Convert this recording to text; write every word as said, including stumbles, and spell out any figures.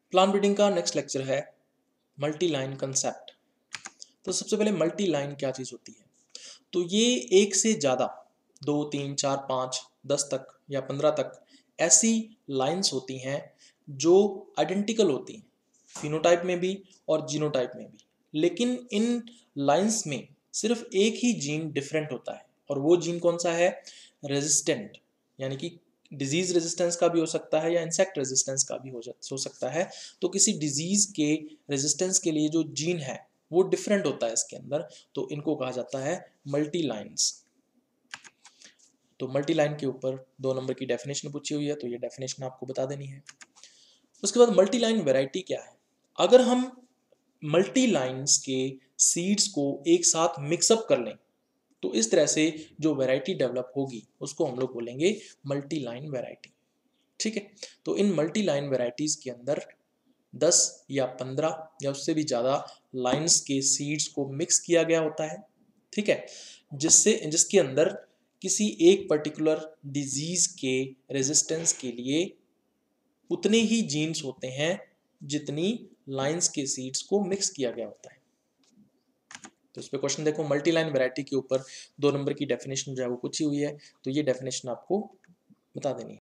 Plant breeding का next lecture है multi line concept. तो सबसे पहले मल्टी लाइन क्या चीज़ होती है? तो ये एक से ज़्यादा, दो तीन चार पाँच दस तक या पंद्रह तक ऐसी लाइंस होती हैं जो आइडेंटिकल होती हैं, फिनोटाइप में भी और जीनोटाइप में भी। लेकिन इन लाइंस में सिर्फ एक ही जीन डिफरेंट होता है, और वो जीन कौन सा है? रेजिस्टेंट, यानी कि डिजीज रेजिस्टेंस का भी हो सकता है या इंसेक्ट रेजिस्टेंस का भी हो हो सकता है। तो किसी डिजीज के रेजिस्टेंस के लिए जो जीन है वो डिफरेंट होता है इसके अंदर, तो इनको कहा जाता है मल्टी लाइन्स। तो मल्टी लाइन के ऊपर दो नंबर की डेफिनेशन पूछी हुई है, तो ये डेफिनेशन आपको बता देनी है। उसके बाद मल्टी लाइन वेराइटी क्या है? अगर हम मल्टी लाइन्स के सीड्स को एक साथ मिक्सअप कर लें तो इस तरह से जो वैरायटी डेवलप होगी उसको हम लोग बोलेंगे मल्टी लाइन वैरायटी। ठीक है, तो इन मल्टी लाइन वैरायटीज के अंदर दस या पंद्रह या उससे भी ज़्यादा लाइन्स के सीड्स को मिक्स किया गया होता है। ठीक है, जिससे जिसके अंदर किसी एक पर्टिकुलर डिजीज के रेजिस्टेंस के लिए उतने ही जीन्स होते हैं जितनी लाइन्स के सीड्स को मिक्स किया गया होता है। तो इस पे क्वेश्चन देखो, मल्टी लाइन वैरायटी के ऊपर दो नंबर की डेफिनेशन जो है वो पूछी हुई है, तो ये डेफिनेशन आपको बता देनी है।